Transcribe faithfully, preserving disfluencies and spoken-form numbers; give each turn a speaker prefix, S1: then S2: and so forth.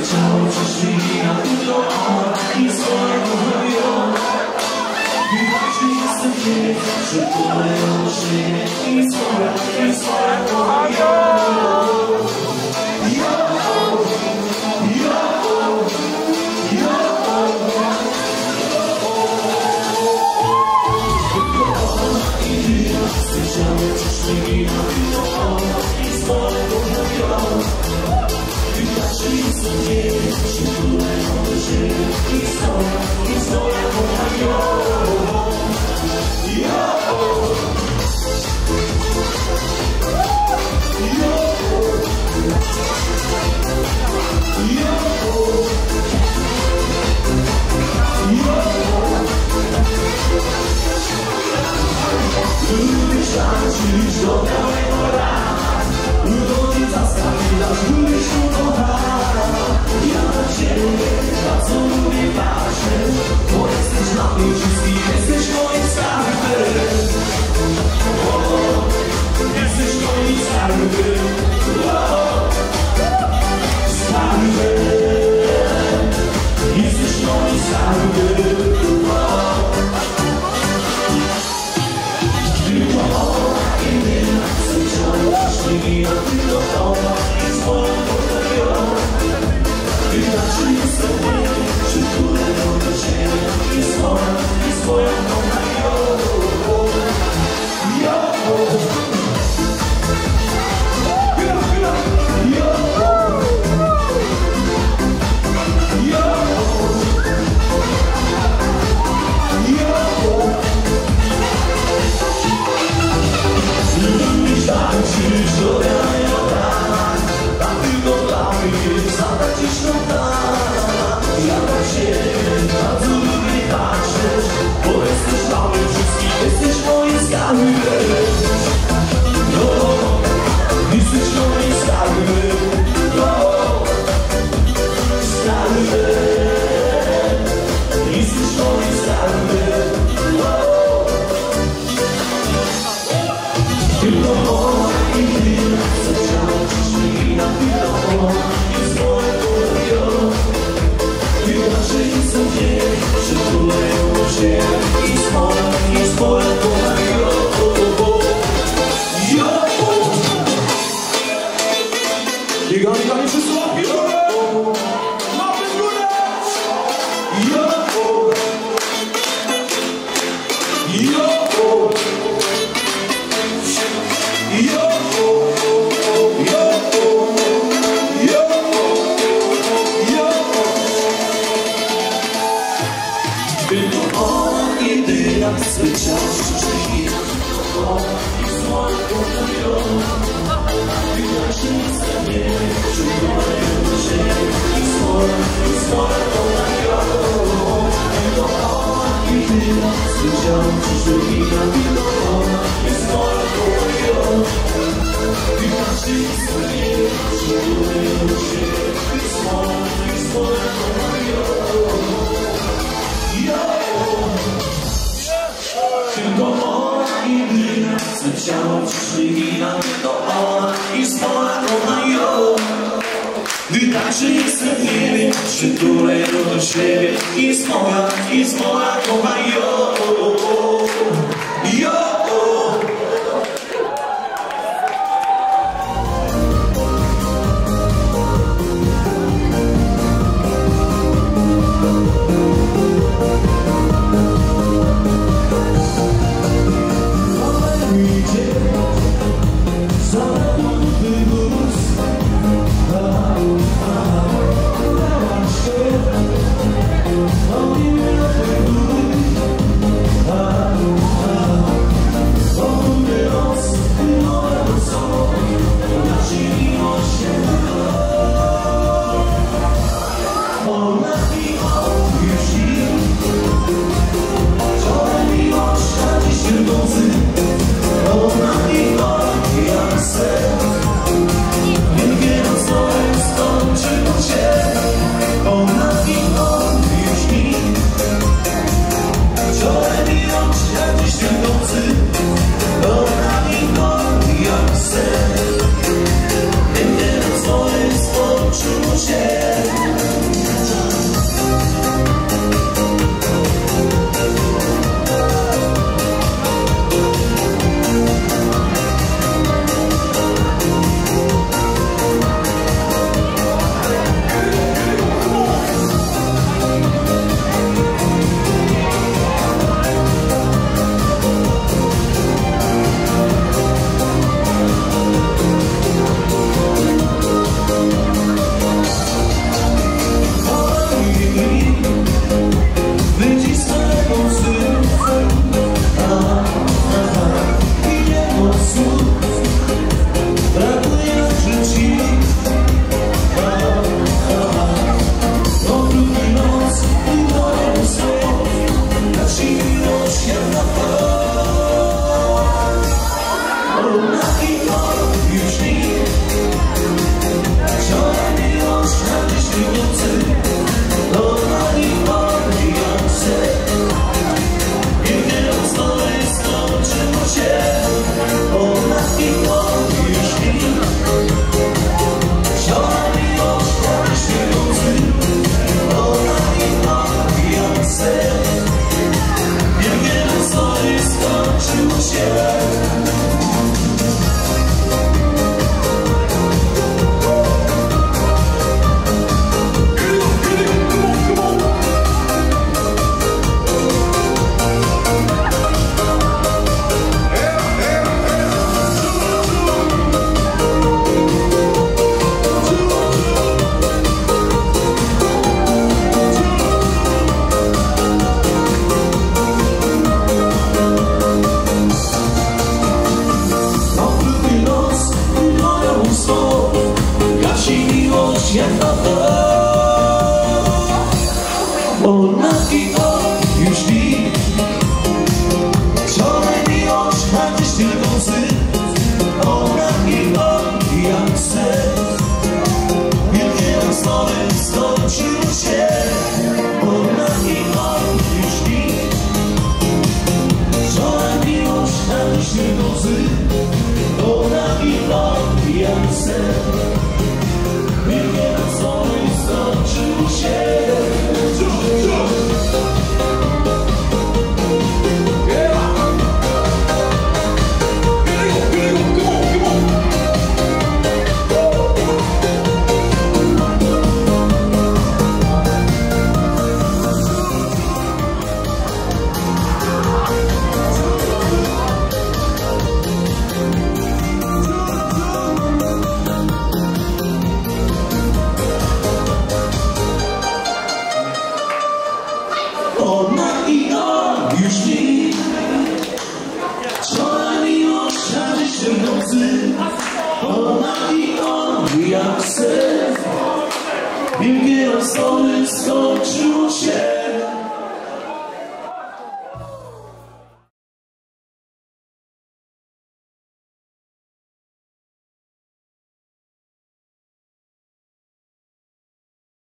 S1: ciało przeżyja tylko ona i swoje kochają. Inaczej jestem nie, przytulę ją do siebie i swoje, i swoje kochają. Ja, ja, ja, tylko ona i ty, z ciało przeżyja tylko ona i swoje kochają. Inaczej jestem nie, przytulę ją do siebie i swoje, i swoje kochają. Lubisz tańczyć do białego rana, ludzi zastawiasz, lubisz ukochana. Ja na ciebie bardzo lubię patrzeć, bo jesteś dla mnie wszystkim, jesteś moim skarbem. O, jesteś moim skarbem. O, skarbem. Jesteś moim skarbem. I tylko ona i swoją kochają. Inaczej jestem nie, przytulę ją do siebie i swoją, i swoją kochają. Jo, jo, jo, jo, jo. Lubisz tańczyć do białego rana, a tylko dla mnie zatracisz tą rana. Ja na ciebie bardzo lubię patrzeć, bo jesteś dla mnie wszystkim, jesteś moim skarbem. No, jesteś moim skarbem. No, skarbem. Jesteś moim skarbem. No, tylko ona i ty, za ciało przyszli tylko ona i swoje kochają. Inaczej jestem nie, przytulę ją do siebie i swoje, i swoje kochają. Jo! Biega, biega, nie wszyscy łapie górę! Łapy w górę! Jo! Jo! Swe ciało przeżyja tylko ona i swoje kochają. Inaczej jestem nie, przytulę ją do siebie i swoje, i swoje kochają. Tylko ona i ty, swe ciało przeżyja tylko ona i swoje kochają. Inaczej jestem nie, przytulę ją do siebie i swoje, i swoje kochają. Tylko ona i ty, swe ciało przygina, tylko ona i swoja kochają. Gdy tańczy jestem nie wiem, przytulę ją do siebie i swoja, i swoja kochają. Jo!
S2: Oh,
S1: skończyło się. Ona i on już nikt. Wczoraj miłość na myśli nocy. Ona i on jak sen. Wielkie rozmowy skończyło się. Ona i on już nikt. Wczoraj miłość na myśli nocy. Ona i on jak sen. Wielkie rozmowy